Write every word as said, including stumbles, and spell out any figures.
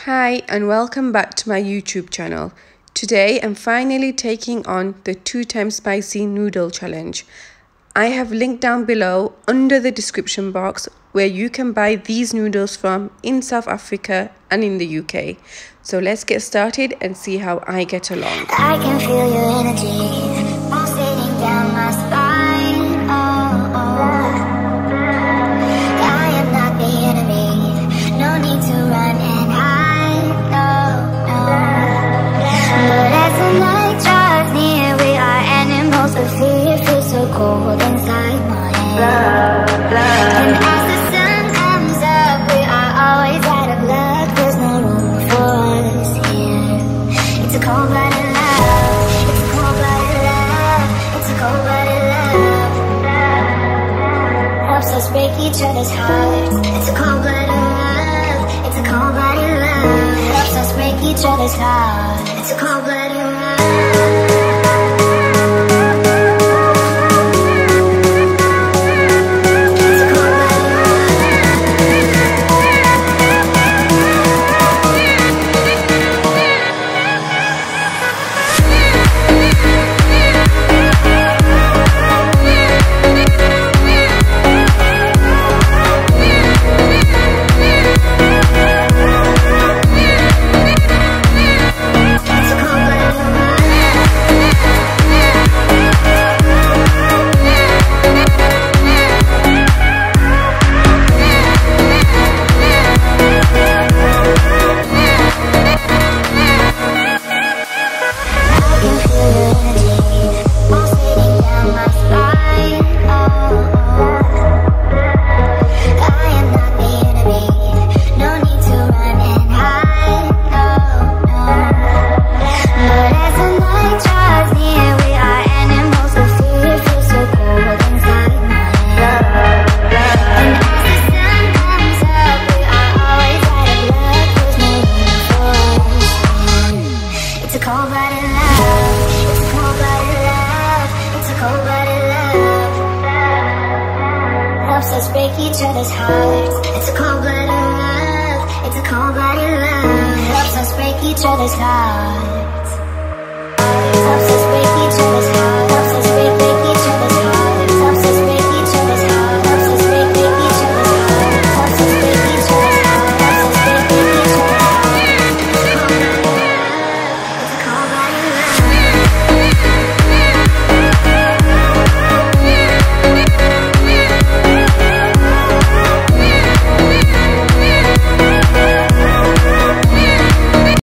Hi and welcome back to my YouTube channel. Today I'm finally taking on the two times spicy noodle challenge. I have linked down below under the description box where you can buy these noodles from in South Africa and in the U K. So let's get started and see how I get along. I can feel your energy pulsating down my spine. Oh, oh. I am not the enemy, no need to run and hide. No, no. But as the night draws near, we are animals of fear. It feels so cold inside my head. And as the sun comes up, we are always out of luck. There's no room for us here. It's a cold-blooded love. It's a cold-blooded love. It's a cold-blooded love. Helps us break each other's hearts. It's a cold-blooded love. It's a cold-blooded love. Helps us break each other's hearts. It's a cold-blooded love. Break each other's hearts. It's a cold-blooded love. It's a cold-blooded love. Helps us break each other's hearts. Helps us break each other's hearts.